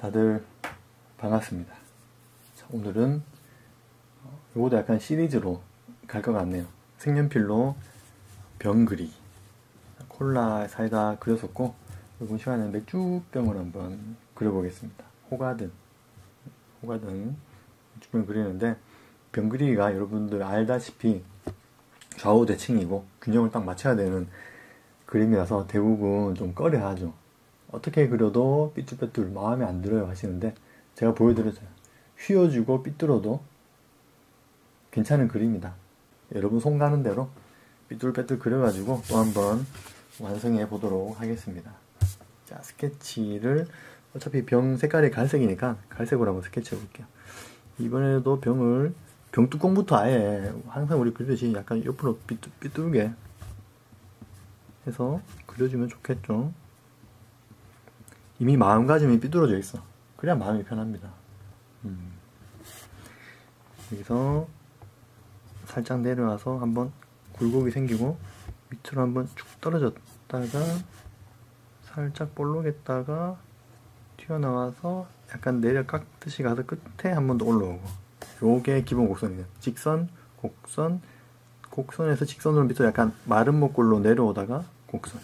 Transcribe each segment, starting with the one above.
다들 반갑습니다. 자, 오늘은 요거도 약간 시리즈로 갈 것 같네요. 색연필로 병 그리기. 콜라 사이다 그렸었고, 이번 시간에 맥주병을 한번 그려보겠습니다. 호가든 맥주병 그리는데, 병 그리기가 여러분들 알다시피 좌우 대칭이고 균형을 딱 맞춰야 되는 그림이라서 대부분 좀 꺼려 하죠. 어떻게 그려도 삐뚤빼뚤 마음에 안 들어요 하시는데, 제가 보여드렸어요. 휘어지고 삐뚤어도 괜찮은 그림이다. 여러분 손 가는 대로 삐뚤빼뚤 그려가지고 또 한번 완성해 보도록 하겠습니다. 자, 스케치를 어차피 병 색깔이 갈색이니까 갈색으로 한번 스케치해 볼게요. 이번에도 병 뚜껑부터 아예 항상 우리 그리듯이 약간 옆으로 삐뚤게 해서 그려주면 좋겠죠. 이미 마음가짐이 삐뚤어져 있어. 그래야 마음이 편합니다. 여기서 살짝 내려와서 한번 굴곡이 생기고 밑으로 한번 쭉 떨어졌다가 살짝 볼록했다가 튀어나와서 약간 내려 깎듯이 가서 끝에 한 번 더 올라오고, 요게 기본 곡선이에요. 직선, 곡선, 곡선에서 직선으로 밑으로 약간 마른 목골로 내려오다가 곡선.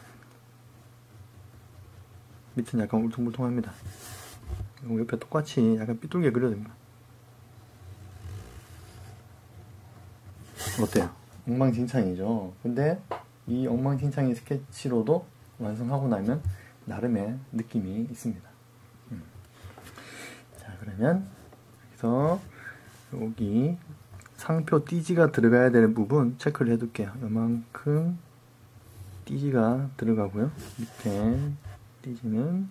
밑은 약간 울퉁불퉁합니다. 옆에 똑같이 약간 삐뚤게 그려야 됩니다. 어때요? 엉망진창이죠. 근데 이 엉망진창의 스케치로도 완성하고 나면 나름의 느낌이 있습니다. 자, 그러면 여기서 여기 상표 띠지가 들어가야 되는 부분 체크를 해둘게요. 요만큼 띠지가 들어가고요. 밑에 띠지는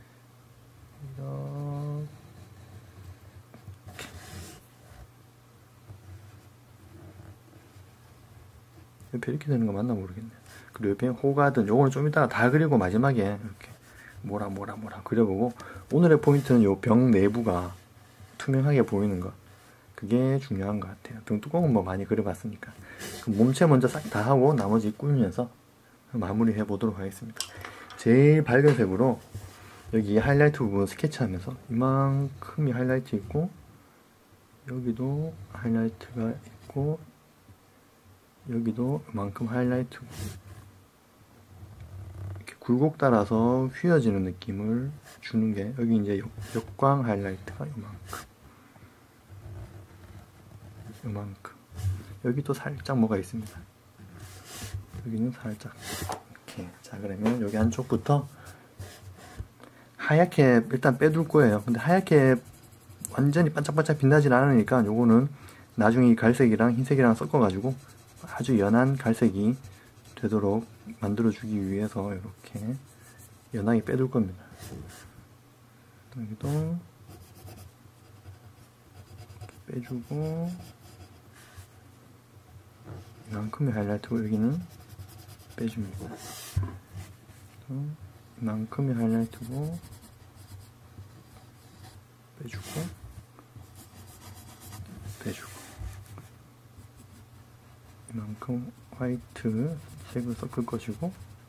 옆에 이렇게 되는 거 맞나 모르겠네. 그리고 옆에 호가든 요거는 좀 이따가 다 그리고 마지막에 이렇게 뭐라 그려보고, 오늘의 포인트는 요 병 내부가 투명하게 보이는 거, 그게 중요한 것 같아요. 병 뚜껑은 뭐 많이 그려봤으니까. 그럼 몸체 먼저 싹 다 하고 나머지 꾸미면서 마무리 해보도록 하겠습니다. 제일 밝은 색으로 여기 하이라이트 부분 스케치하면서 이만큼이 하이라이트 있고, 여기도 하이라이트가 있고, 여기도 이만큼 하이라이트고, 이렇게 굴곡 따라서 휘어지는 느낌을 주는 게, 여기 이제 역광 하이라이트가 요만큼, 여기 또 살짝 뭐가 있습니다. 여기는 살짝 이렇게. 자, 그러면 여기 안쪽부터 하얗게 일단 빼둘 거예요. 근데 하얗게 완전히 반짝반짝 빛나진 않으니까 요거는 나중에 이 갈색이랑 흰색이랑 섞어가지고 아주 연한 갈색이 되도록 만들어주기 위해서 이렇게 연하게 빼둘 겁니다. 여기도 빼주고, 이만큼의 하이라이트고 여기는 빼줍니다. 이만큼의 하이라이트고 빼주고 이만큼 화이트 색을 섞을 것이고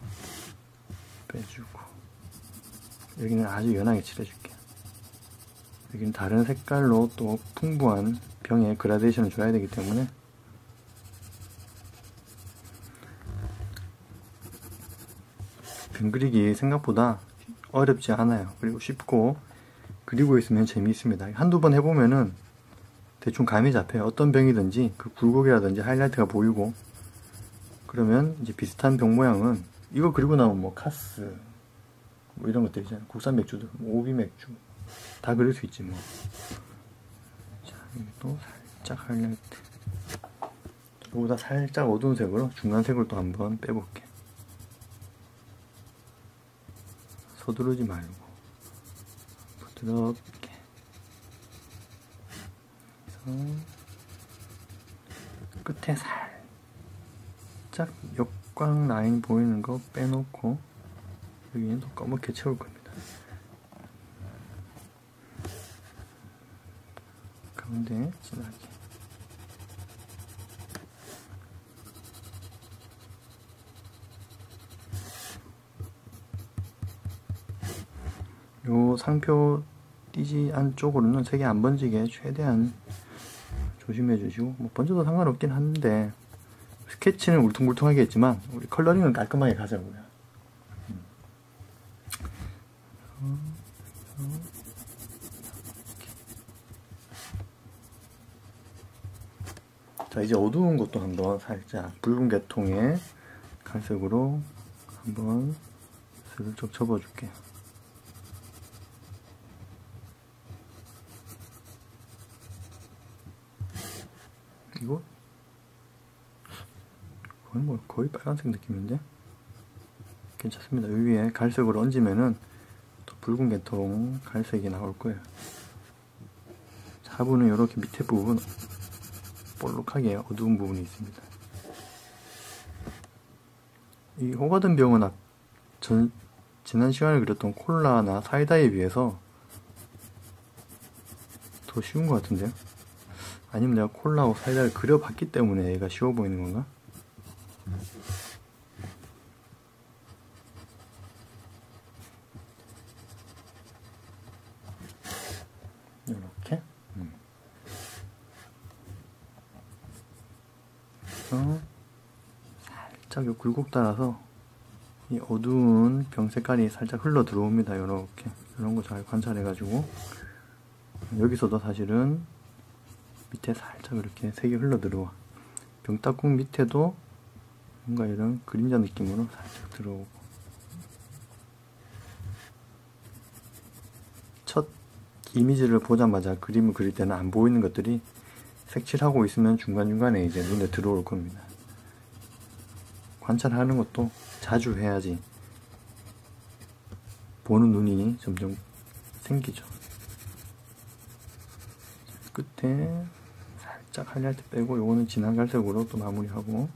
빼주고, 여기는 아주 연하게 칠해줄게요. 여기는 다른 색깔로 또 풍부한 병에 그라데이션을 줘야 되기 때문에 병 그리기 생각보다 어렵지 않아요. 그리고 쉽고 그리고 있으면 재미있습니다. 한두 번 해보면은 대충 감이 잡혀요. 어떤 병이든지 그 굴곡이라든지 하이라이트가 보이고, 그러면 이제 비슷한 병 모양은 이거 그리고 나면 뭐 카스 뭐 이런 것들 있잖아요. 국산 맥주들, 뭐 오비 맥주 다 그릴 수 있지 뭐. 자, 여기도 살짝 하이라이트, 이거보다 살짝 어두운 색으로 중간 색을 또 한번 빼볼게. 서두르지 말고 부드럽게 해서 끝에 살짝 역광 라인 보이는 거 빼놓고 여기는 또 검게 채울 겁니다. 가운데 진하게. 요 상표 띄지 안쪽으로는 색이 안 번지게 최대한 조심해 주시고, 뭐 번져도 상관없긴 한데 스케치는 울퉁불퉁하게 했지만 우리 컬러링은 깔끔하게 가자고요. 자, 이제 어두운 것도 한번 살짝 붉은 계통의 갈색으로 한번 슬쩍 접어줄게요. 이거 거의 빨간색 느낌인데 괜찮습니다. 이 위에 갈색으로 얹으면은 또 붉은 계통 갈색이 나올 거예요. 사부는 이렇게 밑에 부분 볼록하게 어두운 부분이 있습니다. 이 호가든 병은 지난 시간에 그렸던 콜라나 사이다에 비해서 더 쉬운 것 같은데요? 아니면 내가 콜라하고 사이다를 그려봤기 때문에 얘가 쉬워 보이는 건가? 이렇게 살짝 요 굴곡 따라서 이 어두운 병 색깔이 살짝 흘러 들어옵니다. 이렇게 이런 거 잘 관찰해가지고 여기서도 사실은 밑에 살짝 이렇게 색이 흘러 들어와. 병따국 밑에도 뭔가 이런 그림자 느낌으로 살짝 들어오고, 첫 이미지를 보자마자 그림을 그릴 때는 안 보이는 것들이 색칠하고 있으면 중간중간에 이제 눈에 들어올 겁니다. 관찰하는 것도 자주 해야지 보는 눈이 점점 생기죠. 끝에 살짝 하이라이트 빼고 요거는 진한 갈색으로 또 마무리하고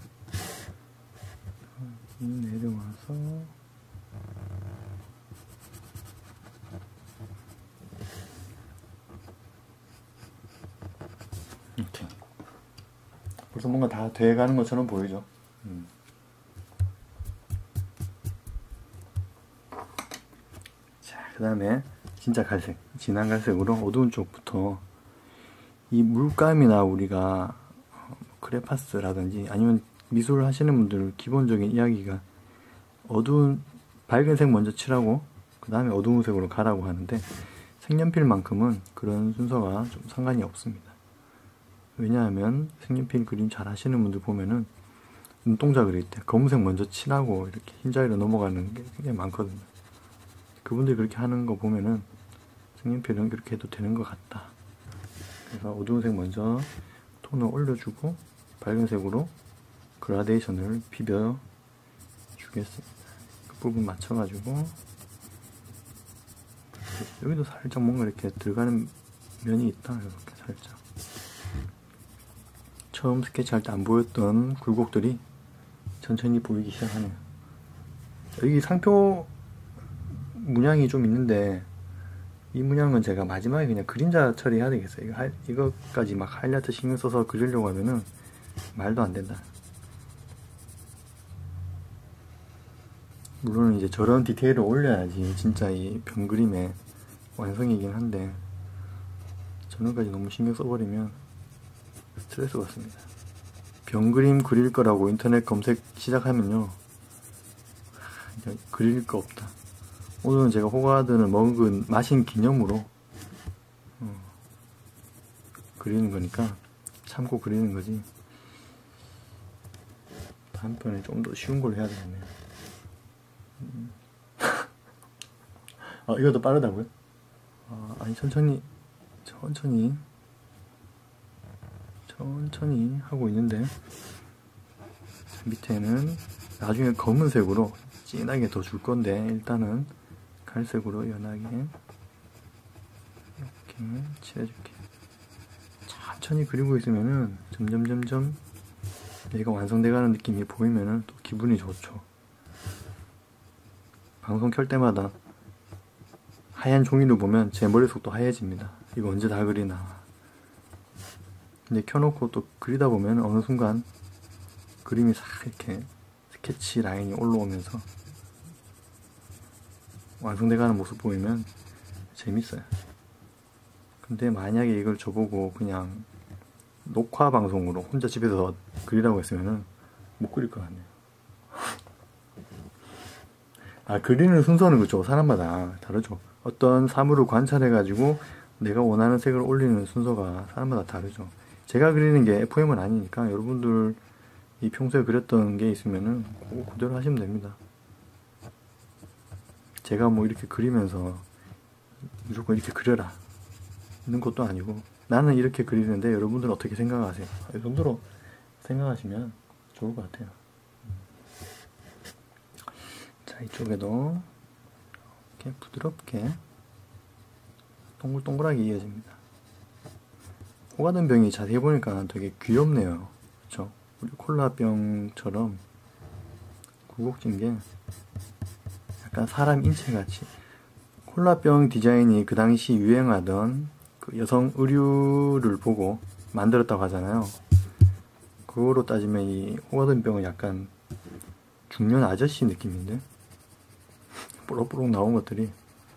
내려와서 이렇게 벌써 뭔가 다 돼가는 것처럼 보이죠. 자, 그 다음에 진짜 갈색, 진한 갈색으로 어두운 쪽부터 이 물감이나 우리가 크레파스라든지 아니면 미술 하시는 분들 기본적인 이야기가 어두운 밝은 색 먼저 칠하고 그 다음에 어두운 색으로 가라고 하는데 색연필만큼은 그런 순서가 좀 상관이 없습니다. 왜냐하면 색연필 그림 잘 하시는 분들 보면은 눈동자 그릴 때 검은색 먼저 칠하고 이렇게 흰자리로 넘어가는 게 굉장히 많거든요. 그분들이 그렇게 하는 거 보면은 색연필은 그렇게 해도 되는 것 같다. 그래서 어두운 색 먼저 톤을 올려주고 밝은 색으로 그라데이션을 비벼 주겠습니다. 그 부분 맞춰가지고 여기도 살짝 뭔가 이렇게 들어가는 면이 있다. 이렇게 살짝 처음 스케치할 때 안 보였던 굴곡들이 천천히 보이기 시작하네요. 여기 상표 문양이 좀 있는데 이 문양은 제가 마지막에 그냥 그림자 처리해야 되겠어요. 이거까지 막 하이라이트 신경 써서 그리려고 하면은 말도 안 된다. 물론 이제 저런 디테일을 올려야지 진짜 이 병 그림의 완성이긴 한데 저런까지 너무 신경 써버리면 스트레스 받습니다. 병 그림 그릴 거라고 인터넷 검색 시작하면요 그냥 그릴 거 없다. 오늘은 제가 호가든을 마신 기념으로 그리는 거니까 참고 그리는 거지. 다음번에 좀 더 쉬운 걸로 해야 되겠네요. 이것도 빠르다고요? 아니 천천히 하고 있는데 밑에는 나중에 검은색으로 진하게 더 줄 건데 일단은 갈색으로 연하게 이렇게 칠해줄게요. 천천히 그리고 있으면은 점점 얘가 완성돼가는 느낌이 보이면은 또 기분이 좋죠. 방송 켤 때마다 하얀 종이를 보면 제 머릿속도 하얘집니다. 이거 언제 다 그리나. 근데 켜놓고 또 그리다 보면 어느 순간 그림이 싹 이렇게 스케치 라인이 올라오면서 완성돼가는 모습 보이면 재밌어요. 근데 만약에 이걸 저보고 그냥 녹화 방송으로 혼자 집에서 그리라고 했으면은 못 그릴 것 같네요. 아, 그리는 순서는 그렇죠. 사람마다 다르죠. 어떤 사물을 관찰해가지고 내가 원하는 색을 올리는 순서가 사람마다 다르죠. 제가 그리는 게 FM은 아니니까 여러분들 이 평소에 그렸던 게 있으면은 그거 그대로 하시면 됩니다. 제가 뭐 이렇게 그리면서 무조건 이렇게 그려라 있는 것도 아니고 나는 이렇게 그리는데 여러분들은 어떻게 생각하세요? 이 정도로 생각하시면 좋을 것 같아요. 자, 이쪽에도 이렇게 부드럽게 동글동글하게 이어집니다. 호가든 병이 자세히 보니까 되게 귀엽네요. 그쵸? 우리 콜라병처럼 굴곡진 게 약간 사람 인체같이. 콜라병 디자인이 그 당시 유행하던 그 여성 의류를 보고 만들었다고 하잖아요. 그거로 따지면 이 호가든 병은 약간 중년 아저씨 느낌인데 뽀록뽀록 나온 것들이.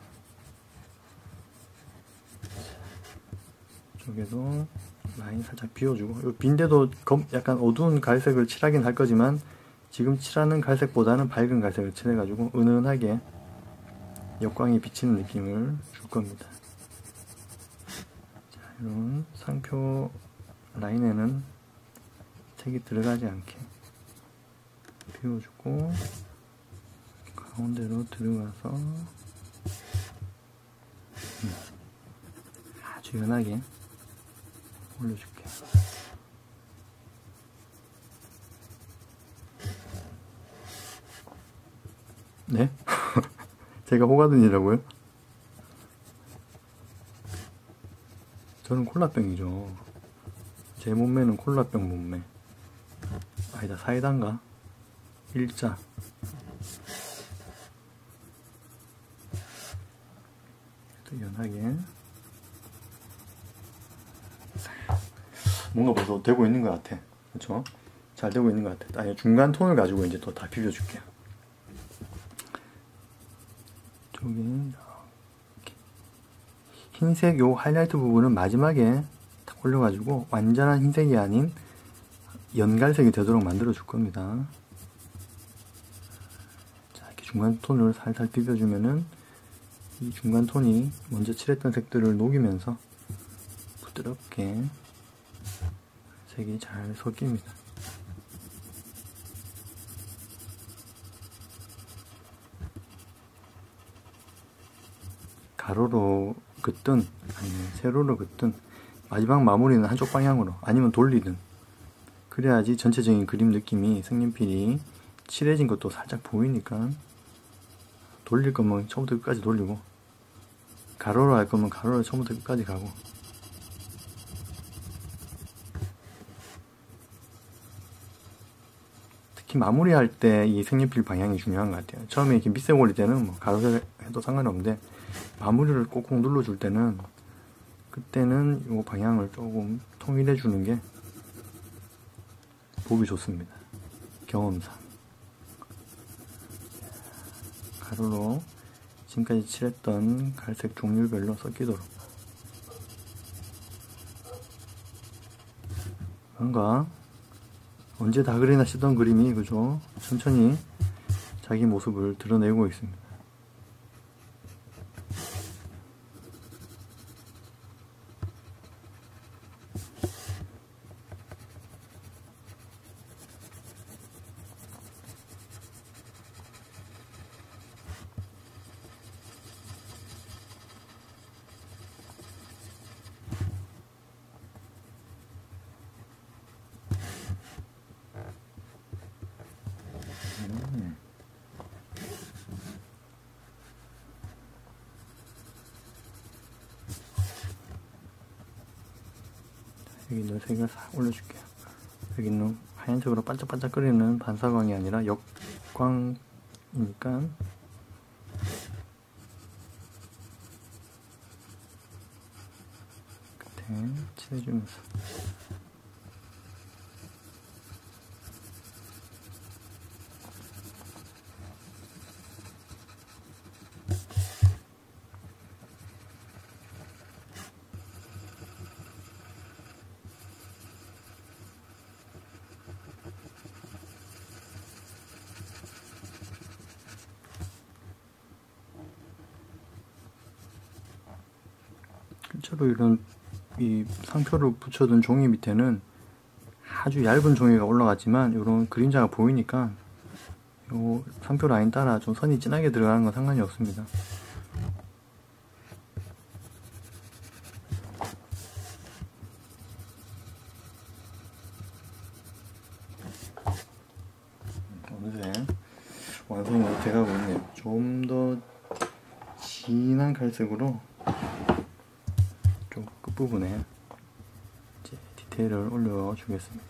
이쪽에도 라인 살짝 비워주고, 이 빈대도 약간 어두운 갈색을 칠하긴 할 거지만 지금 칠하는 갈색보다는 밝은 갈색을 칠해가지고 은은하게 역광이 비치는 느낌을 줄 겁니다. 자, 이런 상표 라인에는 색이 들어가지 않게 비워주고 가운데로 들어가서 아주 연하게 올려줄게요. 네? 제가 호가든이라고요? 저는 콜라병이죠. 제 몸매는 콜라병 몸매. 아니다, 사이다인가? 일자. 또 연하게. 뭔가 벌써 되고 있는 것 같아. 그쵸? 잘 되고 있는 것 같아. 아니, 중간 톤을 가지고 이제 또 다 비벼줄게요. 이쪽에 이렇게 흰색 요 하이라이트 부분은 마지막에 딱 올려가지고 완전한 흰색이 아닌 연갈색이 되도록 만들어 줄 겁니다. 자, 이렇게 중간 톤을 살살 비벼주면은 이 중간 톤이 먼저 칠했던 색들을 녹이면서 부드럽게 색이 잘 섞입니다. 가로로 긋든 아니면 세로로 긋든 마지막 마무리는 한쪽 방향으로 아니면 돌리든 그래야지 전체적인 그림 느낌이 색연필이 칠해진 것도 살짝 보이니까 돌릴 거면 처음부터 끝까지 돌리고 가로로 할 거면 가로로 처음부터 끝까지 가고 특히 마무리할 때 이 색연필 방향이 중요한 것 같아요. 처음에 이렇게 밑색 올릴 때는 뭐 가로로 해도 상관없는데 마무리를 꼭꼭 눌러줄 때는 그때는 이 방향을 조금 통일해 주는 게 보기 좋습니다. 경험상. 가로로 지금까지 칠했던 갈색 종류별로 섞이도록. 뭔가 언제 다 그리나 쓰던 그림이 그죠? 천천히 자기 모습을 드러내고 있습니다. 여기 있는 색을 싹 올려줄게요. 여기 있는 하얀색으로 반짝반짝거리는 반사광이 아니라 역광이니까 끝에 칠해주면서 실제로 이런 이 상표를 붙여둔 종이 밑에는 아주 얇은 종이가 올라갔지만 이런 그림자가 보이니까 요 상표 라인 따라 좀 선이 진하게 들어가는 건 상관이 없습니다. 어느새 완성이 돼가고 있네요. 좀 더 진한 갈색으로 좀 끝부분에 이제 디테일을 올려주겠습니다.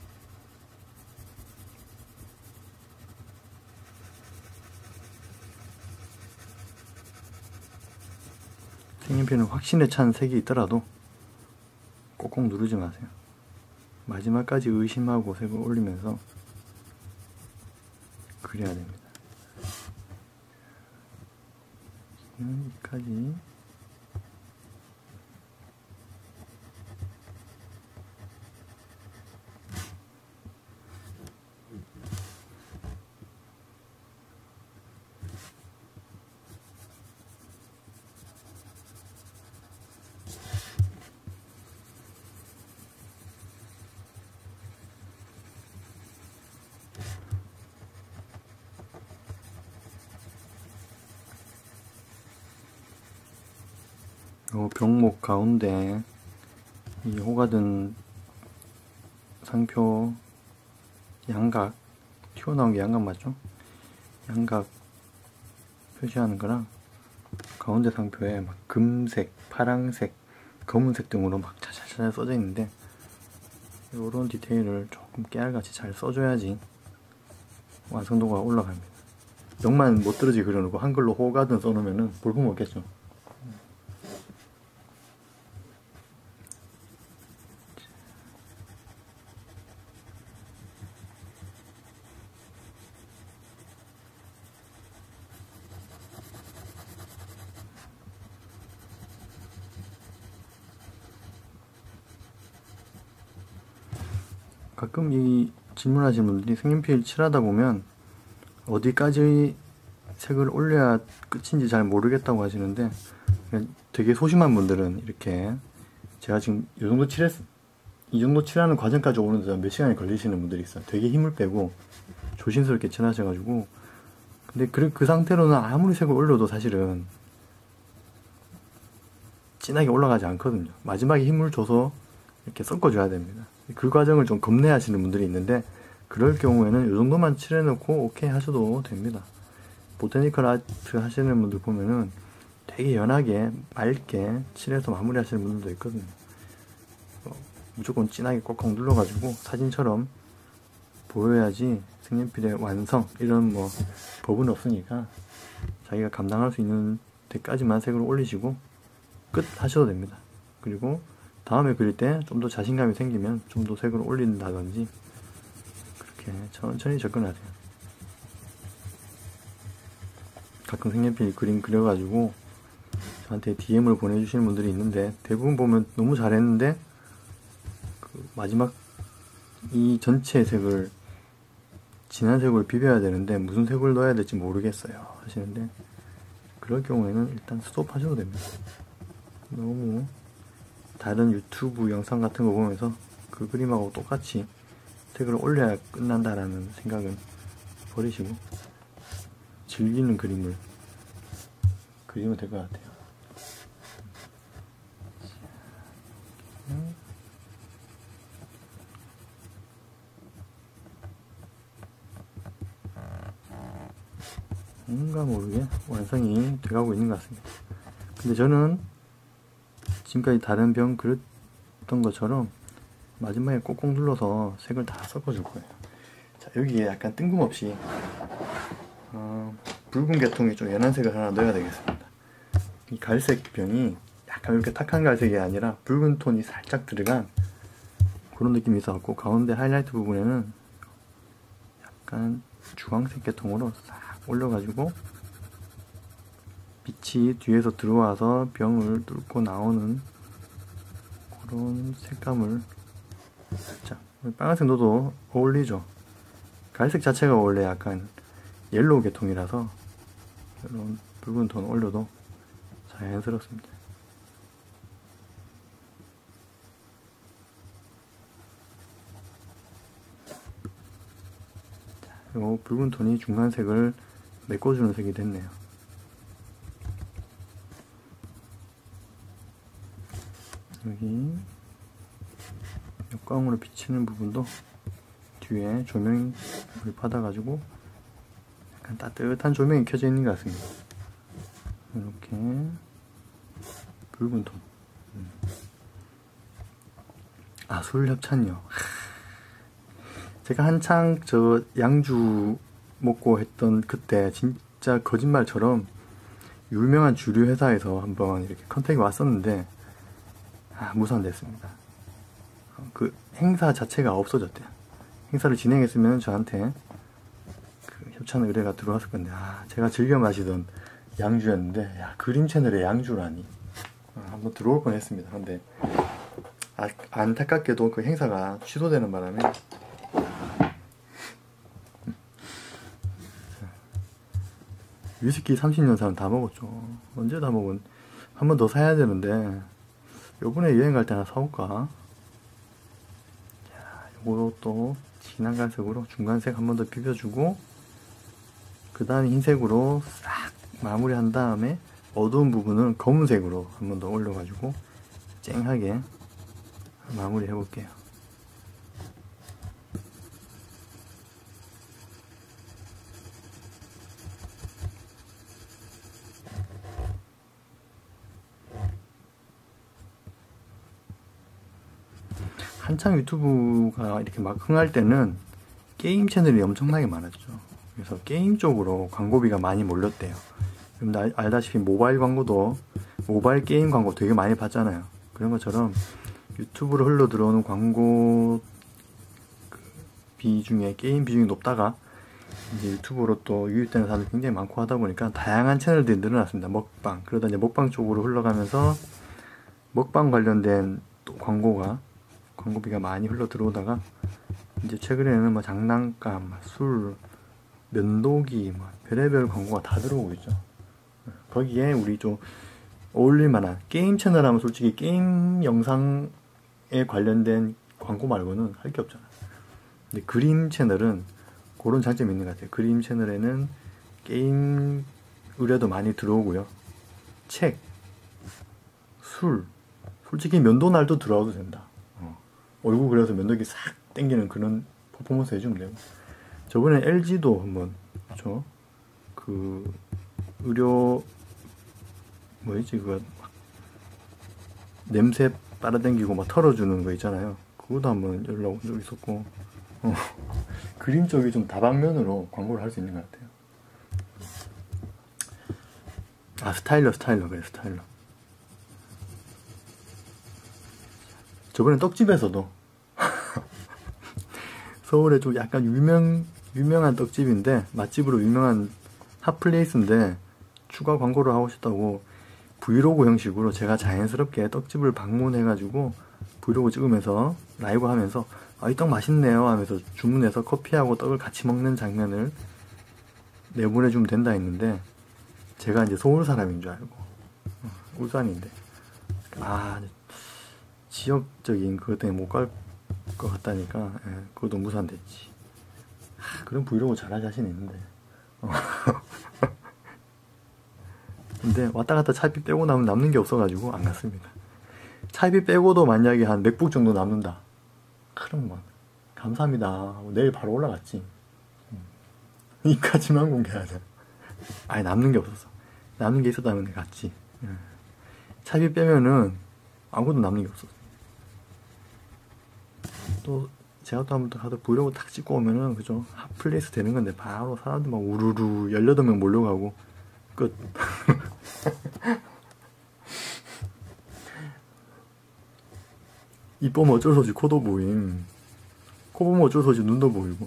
색연필은 확신에 찬 색이 있더라도 꼭꼭 누르지 마세요. 마지막까지 의심하고 색을 올리면서 그려야 됩니다. 여기까지. 요 병목 가운데 이 호가든 상표 양각, 튀어나온 게 양각 맞죠? 양각 표시하는 거랑 가운데 상표에 막 금색, 파랑색, 검은색 등으로 막 차차차 써져 있는데 요런 디테일을 조금 깨알같이 잘 써줘야지 완성도가 올라갑니다. 영만 못 들어지 그려놓고 한글로 호가든 써놓으면은 볼품 없겠죠. 가끔 이 질문하시는 분들이 색연필 칠하다 보면 어디까지 색을 올려야 끝인지 잘 모르겠다고 하시는데 되게 소심한 분들은 이렇게 제가 지금 이 정도 칠하는 과정까지 오는데 몇 시간이 걸리시는 분들이 있어요. 되게 힘을 빼고 조심스럽게 칠하셔가지고 근데 그 상태로는 아무리 색을 올려도 사실은 진하게 올라가지 않거든요. 마지막에 힘을 줘서 이렇게 섞어줘야 됩니다. 그 과정을 좀 겁내하시는 분들이 있는데 그럴 경우에는 이 정도만 칠해놓고 오케이 하셔도 됩니다. 보타니컬 아트 하시는 분들 보면은 되게 연하게 맑게 칠해서 마무리 하시는 분들도 있거든요. 무조건 진하게 꼭꼭 눌러가지고 사진처럼 보여야지 색연필의 완성 이런 뭐 법은 없으니까 자기가 감당할 수 있는 데까지만 색을 올리시고 끝 하셔도 됩니다. 그리고 다음에 그릴 때 좀 더 자신감이 생기면 좀 더 색을 올린다든지 그렇게 천천히 접근하세요. 가끔 색연필 그림 그려가지고 저한테 DM을 보내주시는 분들이 있는데 대부분 보면 너무 잘했는데 그 마지막 이 전체 색을 진한 색을 비벼야 되는데 무슨 색을 넣어야 될지 모르겠어요 하시는데 그럴 경우에는 일단 스톱하셔도 됩니다. 너무 다른 유튜브 영상 같은 거 보면서 그 그림하고 똑같이 색을 올려야 끝난다라는 생각은 버리시고 즐기는 그림을 그리면 될 것 같아요. 뭔가 모르게 완성이 돼가고 있는 것 같습니다. 근데 저는 지금까지 다른 병 그렸던 것처럼 마지막에 꼭꼭 눌러서 색을 다 섞어줄 거예요. 자, 여기에 약간 뜬금없이 붉은 계통의 좀 연한 색을 하나 넣어야 되겠습니다. 이 갈색 병이 약간 이렇게 탁한 갈색이 아니라 붉은 톤이 살짝 들어간 그런 느낌이 있어갖고 가운데 하이라이트 부분에는 약간 주황색 계통으로 싹 올려가지고 빛이 뒤에서 들어와서 병을 뚫고 나오는 그런 색감을 살짝 빨간색 넣어도 어울리죠. 갈색 자체가 원래 약간 옐로우 계통이라서 이런 붉은 톤 올려도 자연스럽습니다. 요 붉은 톤이 중간색을 메꿔주는 색이 됐네요. 여기 역광으로 비치는 부분도 뒤에 조명이 받아가지고 약간 따뜻한 조명이 켜져 있는 것 같습니다. 이렇게 붉은 톤. 아, 술 협찬이요. 제가 한창 저 양주 먹고 했던 그때 진짜 거짓말처럼 유명한 주류 회사에서 한번 이렇게 컨택이 왔었는데 무산됐습니다. 그 행사 자체가 없어졌대요. 행사를 진행했으면 저한테 그 협찬 의뢰가 들어왔을 건데 제가 즐겨 마시던 양주였는데 그림 채널에 양주라니 한번 들어올 뻔했습니다. 근데 안타깝게도 그 행사가 취소되는 바람에 위스키 30년사는 다 먹었죠. 언제 다 먹은? 한 번 더 사야 되는데 요번에 여행 갈 때 하나 사올까? 자, 요것도 진한 갈색으로 중간색 한 번 더 비벼주고 그 다음에 흰색으로 싹 마무리한 다음에 어두운 부분은 검은색으로 한 번 더 올려가지고 쨍하게 마무리 해볼게요. 한창 유튜브가 이렇게 막 흥할 때는 게임 채널이 엄청나게 많았죠. 그래서 게임 쪽으로 광고비가 많이 몰렸대요. 여러분들 알다시피 모바일 광고도 모바일 게임 광고 되게 많이 봤잖아요. 그런 것처럼 유튜브로 흘러 들어오는 광고 비중에 게임 비중이 높다가 이제 유튜브로 또 유입되는 사람들이 굉장히 많고 하다 보니까 다양한 채널들이 늘어났습니다. 먹방. 그러다 이제 먹방 쪽으로 흘러가면서 먹방 관련된 또 광고비가 많이 흘러 들어오다가 이제 최근에는 뭐 장난감, 술, 면도기, 뭐 별의별 광고가 다 들어오고 있죠. 거기에 우리 좀 어울릴 만한 게임 채널 하면 솔직히 게임 영상에 관련된 광고 말고는 할 게 없잖아요. 근데 그림 채널은 그런 장점이 있는 것 같아요. 그림 채널에는 게임 의뢰도 많이 들어오고요. 책, 술, 솔직히 면도날도 들어와도 된다. 얼굴 그려서 면도기 싹 당기는 그런 퍼포먼스 해주면 되고. 저번에 LG도 한번 그쵸? 그 의료 뭐였지 그거 냄새 빨아당기고 막 털어주는 거 있잖아요. 그것도 한번 연락 온 적 있었고 그림 쪽이 좀 다방면으로 광고를 할 수 있는 것 같아요. 스타일러 그래 스타일러. 저번에 떡집에서도 서울에 좀 약간 유명한 떡집인데 맛집으로 유명한 핫플레이스인데 추가 광고를 하고 싶다고 브이로그 형식으로 제가 자연스럽게 떡집을 방문해가지고 브이로그 찍으면서 라이브 하면서 이 떡 맛있네요 하면서 주문해서 커피하고 떡을 같이 먹는 장면을 내보내주면 된다 했는데 제가 이제 서울 사람인 줄 알고 울산인데 지역적인 그것 때문에 못 갈 것 같다니까 그것도 무산됐지. 그런 브이로그 잘할 자신 있는데 근데 왔다 갔다 차비 빼고 나면 남는 게 없어가지고 안 갔습니다. 차비 빼고도 만약에 한 맥북 정도 남는다 그럼 뭐 감사합니다 내일 바로 올라갔지. 이까지만 공개하자. 남는 게 없었어. 남는 게 있었다면 내가 갔지. 차비 빼면은 아무것도 남는 게 없었어. 또 제가 또 한번 가서 브이로그 탁 찍고 오면은 그죠 핫플레이스 되는 건데 바로 사람들 막 우르르 18명 몰려가고 끝. 입 보면 어쩔 수 없이 코도 보임, 코 보면 어쩔 수 없이 눈도 보이고.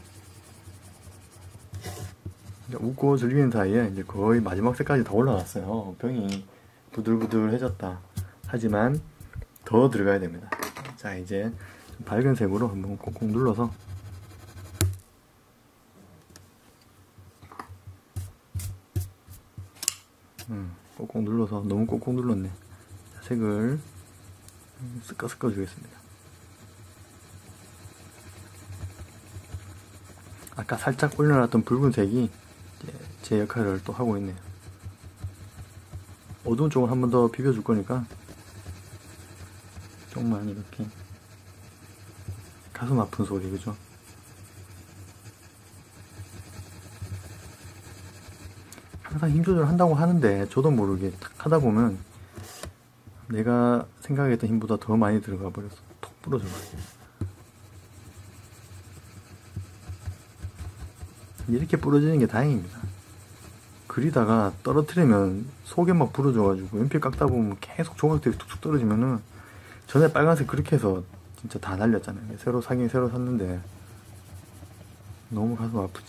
웃고 즐기는 사이에 이제 거의 마지막 색까지 다 올라갔어요. 병이 부들부들해졌다. 하지만 더 들어가야 됩니다. 자, 이제 좀 밝은 색으로 한번 콕콕 눌러서 콕콕 눌러서 너무 콕콕 눌렀네. 색을 섞어 주겠습니다. 아까 살짝 올려놨던 붉은색이 제 역할을 또 하고 있네요. 어두운 쪽을 한 번 더 비벼줄 거니까 조금만 이렇게 가슴 아픈 소리, 그죠? 항상 힘 조절을 한다고 하는데 저도 모르게 탁 하다 보면 내가 생각했던 힘보다 더 많이 들어가 버려서 톡 부러져버려요. 이렇게 부러지는 게 다행입니다. 그리다가 떨어뜨리면 속에 막 부러져가지고 연필 깎다 보면 계속 조각들이 툭툭 떨어지면은, 전에 빨간색 그렇게 해서 진짜 다 날렸잖아요. 새로 사긴 새로 샀는데 너무 가슴 아프지.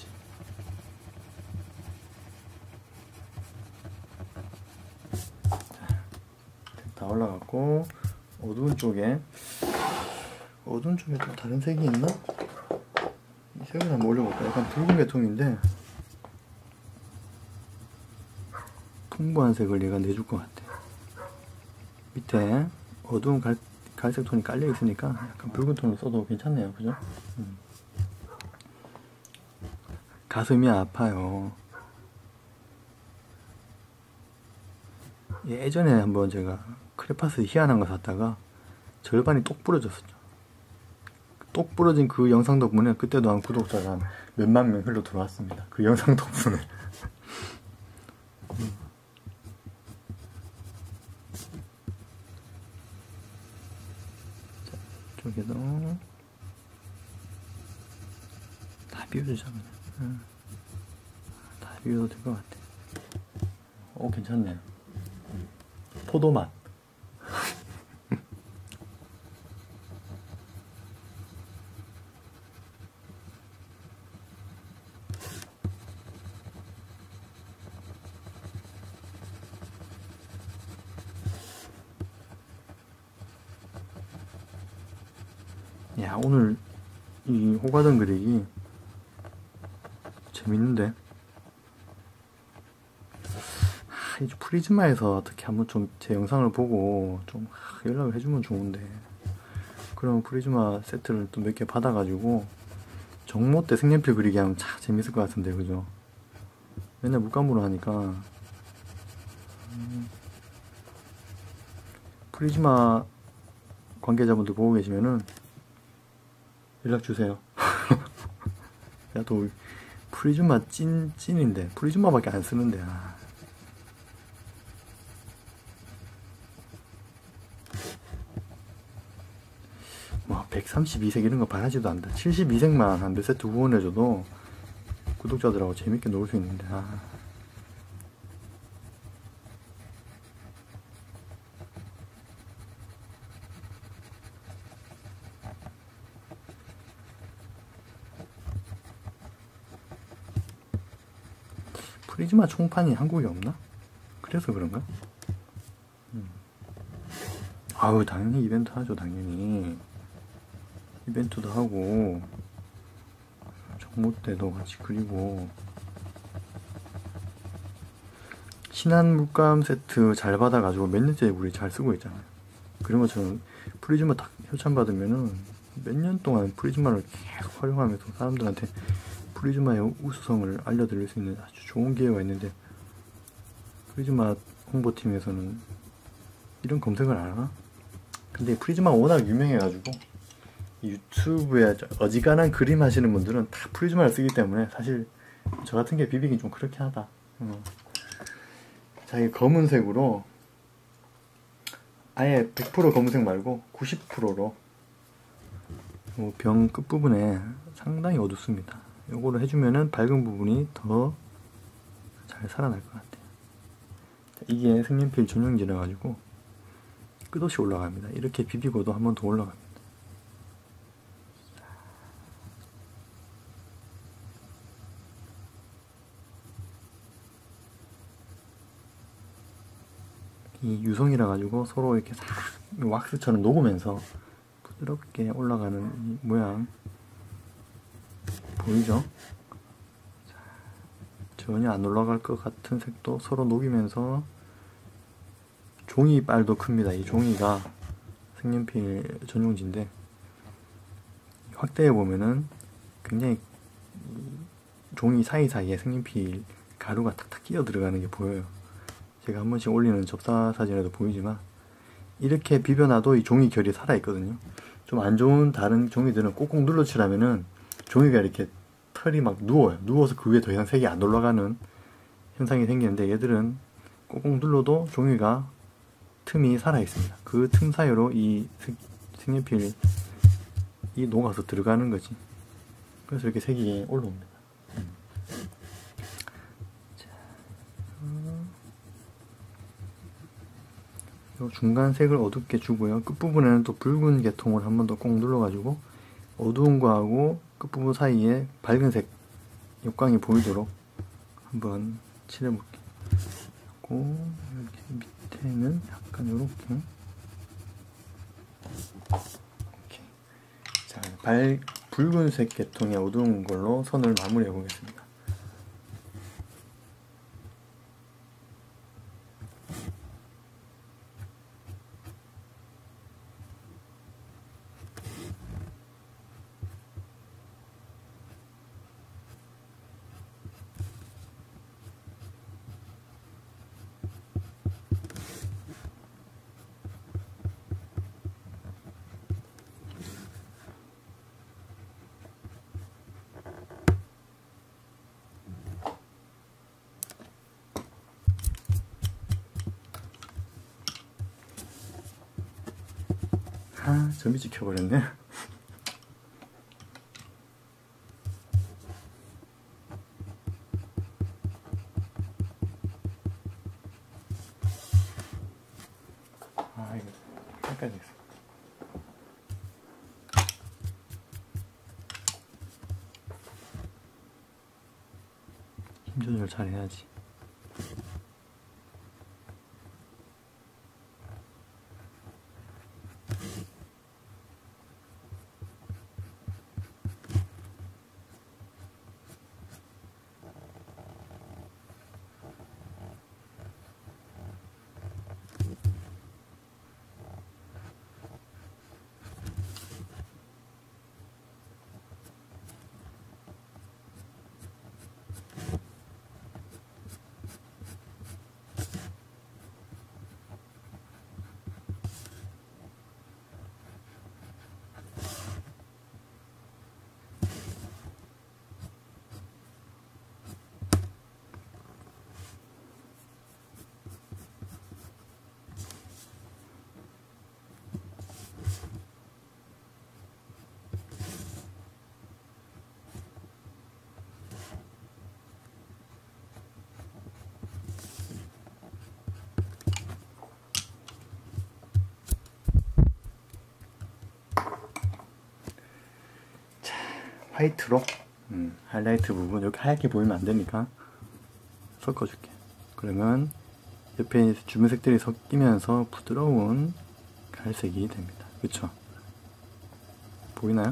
다 올라갔고, 어두운 쪽에 좀 다른 색이 있나? 이 색을 한번 올려볼까? 약간 붉은 계통인데 풍부한 색을 얘가 내줄 것 같아. 밑에 어두운 갈색 톤이 깔려 있으니까 약간 붉은 톤으로 써도 괜찮네요, 그죠? 가슴이 아파요. 예전에 한번 제가 크레파스 희한한 거 샀다가 절반이 똑 부러졌었죠. 똑 부러진 그 영상 덕분에 그때도 한 구독자가 한 몇만 명 흘러 들어왔습니다. 그 영상 덕분에. 자, 이쪽에도 다 비워주자 그냥. 다 비워도 될 것 같아. 오, 괜찮네요. 포도맛. 야, 오늘 이 호가전 그리기 재밌는데. 이 프리즈마에서 어떻게 한번 좀 제 영상을 보고 좀 연락을 해주면 좋은데, 그럼 프리즈마 세트를 또 몇 개 받아가지고 정모 때 색연필 그리기 하면 참 재밌을 것 같은데, 그죠? 맨날 물감으로 하니까. 프리즈마 관계자분들 보고 계시면은 연락주세요. 야, 또 프리즈마 찐인데 프리즈마밖에 안 쓰는데. 뭐 132색 이런 거 바라지도 않는다. 72색만 한 몇 세트 후원해줘도 구독자들하고 재밌게 놀 수 있는데. 프리즈마 총판이 한국에 없나? 그래서 그런가? 아우, 당연히 이벤트 하죠. 당연히 이벤트도 하고 정모 때도 같이 그리고. 신한 물감 세트 잘 받아가지고 몇 년째 우리 잘 쓰고 있잖아요. 그런 것처럼 프리즈마 딱 협찬 받으면은 몇 년 동안 프리즈마를 계속 활용하면서 사람들한테 프리즈마의 우수성을 알려드릴 수 있는 아주 좋은 기회가 있는데, 프리즈마 홍보팀에서는 이런 검색을 안 하나? 근데 프리즈마가 워낙 유명해가지고 유튜브에 어지간한 그림 하시는 분들은 다 프리즈마를 쓰기 때문에 사실 저 같은 게 비비긴 좀 그렇긴 하다. 자기 검은색으로 아예 100% 검은색 말고 90%로 병 끝부분에 상당히 어둡습니다. 요거를 해주면은 밝은 부분이 더 잘 살아날 것 같아요. 이게 색연필 전용지라 가지고 끝없이 올라갑니다. 이렇게 비비고도 한 번 더 올라갑니다. 이 유성이라 가지고 서로 이렇게 싹 왁스처럼 녹으면서 부드럽게 올라가는 이 모양 보이죠? 전혀 안 올라갈 것 같은 색도 서로 녹이면서. 종이빨도 큽니다. 이 종이가 색연필 전용지인데 확대해 보면은 굉장히 종이 사이사이에 색연필 가루가 탁탁 끼어 들어가는 게 보여요. 제가 한 번씩 올리는 접사 사진에도 보이지만 이렇게 비벼놔도 이 종이 결이 살아있거든요. 좀 안 좋은 다른 종이들은 꼭꼭 눌러 칠하면은 종이가 이렇게 털이 막 누워요. 누워서 그 위에 더 이상 색이 안 올라가는 현상이 생기는데 얘들은 꼭꼭 눌러도 종이가 틈이 살아있습니다. 그 틈 사이로 이 색연필이 녹아서 들어가는 거지. 그래서 이렇게 색이 올라옵니다. 요 중간 색을 어둡게 주고요. 끝부분에는 또 붉은 계통을 한 번 더 꼭 눌러가지고 어두운 거하고 끝부분 사이에 밝은 색 역광이 보이도록 한번 칠해볼게요. 그리고 여기 밑에는 약간 요렇게 자, 붉은색 계통의 어두운 걸로 선을 마무리해 보겠습니다. 아, 점이 찍혀버렸네. 아, 이거 헷갈리겠어. 힘 조절 잘 해야지. 화이트로 하이라이트 부분 이렇게 하얗게 보이면 안 되니까 섞어줄게. 그러면 옆에 주변 색들이 섞이면서 부드러운 갈색이 됩니다. 그쵸? 보이나요?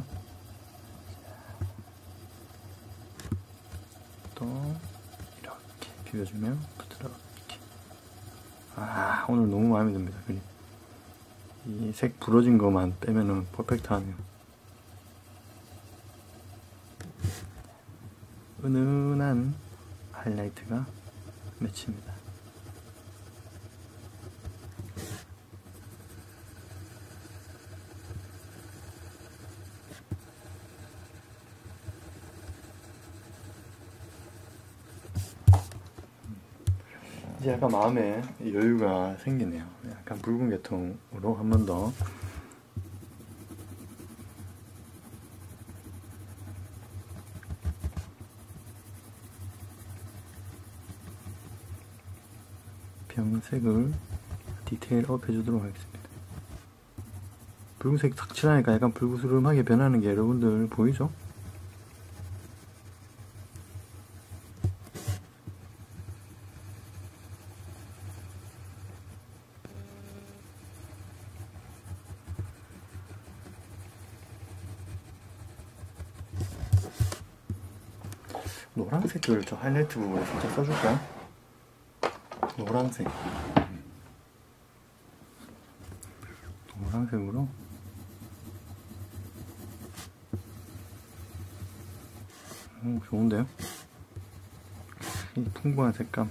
또 이렇게 비벼주면 부드럽게. 아, 오늘 너무 마음에 듭니다. 이 색 부러진 것만 빼면은 퍼펙트하네요. 은은한 하이라이트가 맺힙니다. 이제 약간 마음에 여유가 생기네요. 약간 붉은 계통으로 한 번 더 병색을 디테일업 해주도록 하겠습니다. 붉은색 탁 칠하니까 약간 붉으스름하게 변하는 게 여러분들 보이죠? 노란색을 저 하이라이트 부분에 살짝 써줄까요? 노란색. 노란색으로 좋은데요? 이 풍부한 색감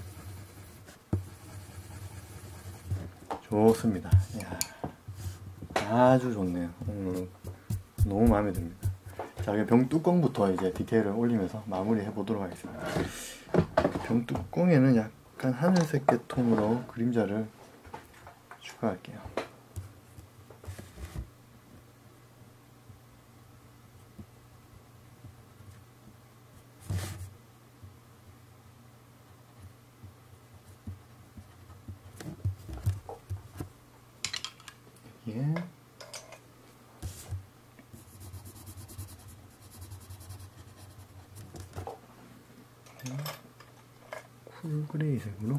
좋습니다. 이야, 아주 좋네요. 오늘 너무 마음에 듭니다. 자, 병 뚜껑부터 이제 디테일을 올리면서 마무리 해보도록 하겠습니다. 병 뚜껑에는 약간 하늘색 계통으로 그림자를 추가할게요. 예. 쿨 그레이 색으로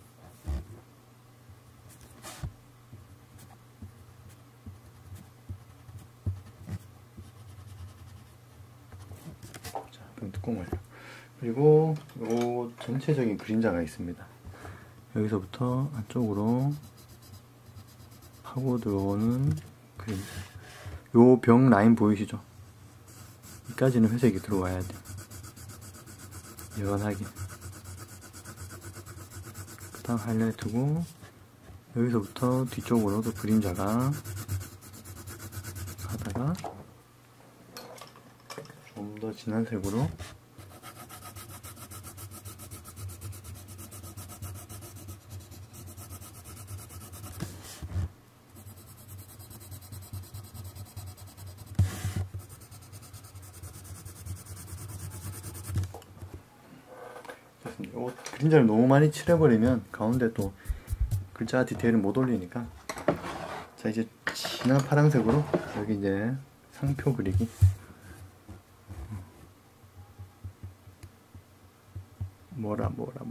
자, 병 뚜껑 완료. 그리고 요 전체적인 그림자가 있습니다. 여기서부터 안쪽으로 파고 들어오는 그림자. 요 병 라인 보이시죠? 여기까지는 회색이 들어와야 돼. 연하게. 그 다음 하이라이트고, 여기서부터 뒤쪽으로도 그림자가 가다가 좀 더 진한 색으로 그림자를 너무 많이 칠해버리면 가운데 또 글자 디테일을 못 올리니까, 자, 이제 진한 파란색으로 여기 이제 상표 그리기. 뭐라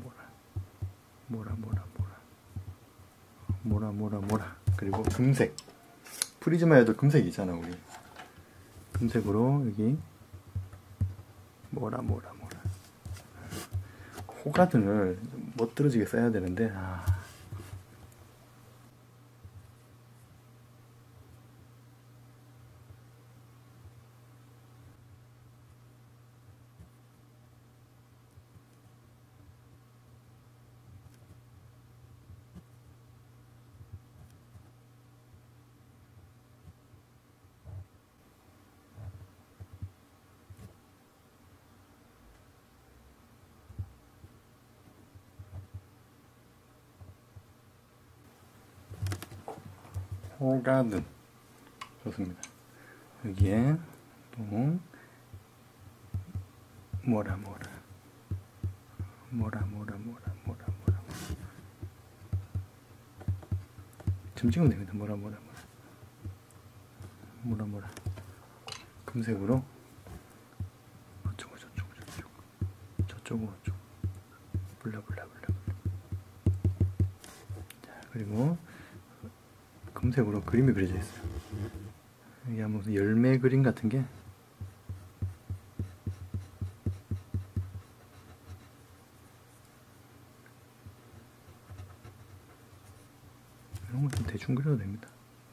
그리고 금색, 프리즈마에도 금색이 있잖아. 우리 금색으로 여기 뭐라 호가등을 멋들어지게 써야 되는데, 호가든 좋습니다. 여기에 또 뭐라 점 찍으면 됩니다. 뭐라 금색으로 저쪽으로 블라. 자, 그리고 금색으로 그림이 그려져 있어요. 여기 무슨 열매 그림 같은 게 이런 거 좀 대충 그려도 됩니다.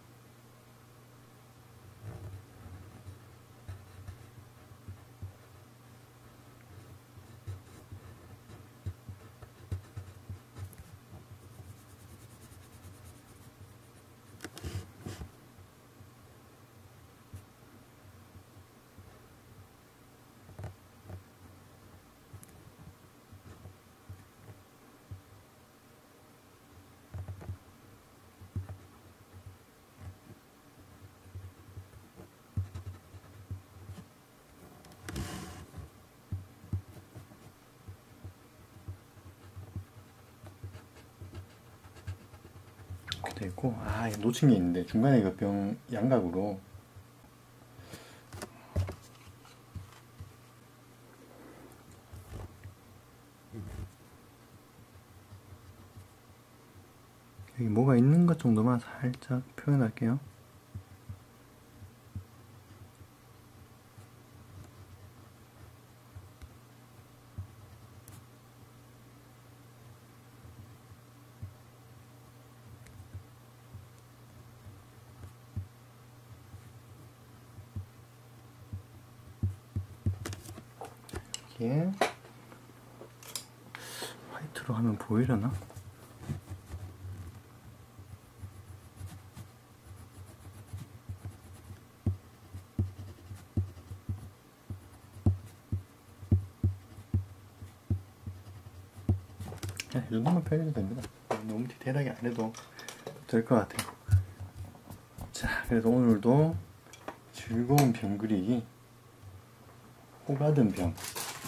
이렇게 돼 있고, 놓친 게 있는데 중간에 이거 병 양각으로 여기 뭐가 있는 것 정도만 살짝 표현할게요. 이렇게 화이트로 하면 보이려나? 이 정도만 펴도 됩니다. 너무 디테일하게 안 해도 될 것 같아요. 자, 그래서 오늘도 즐거운 병 그리기, 호가든 병.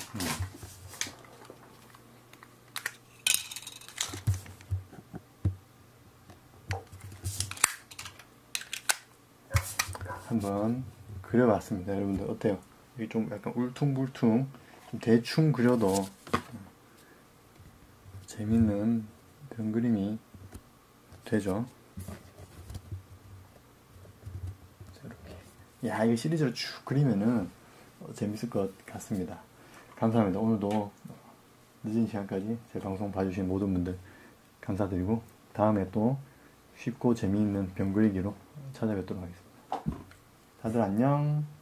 한번 그려봤습니다. 여러분들 어때요? 이게 좀 약간 울퉁불퉁, 좀 대충 그려도 재밌는 병 그림이 되죠. 자, 이렇게. 야, 이거 시리즈로 쭉 그리면은 재밌을 것 같습니다. 감사합니다. 오늘도 늦은 시간까지 제 방송 봐주신 모든 분들 감사드리고, 다음에 또 쉽고 재미있는 병 그리기로 찾아뵙도록 하겠습니다. 다들 안녕.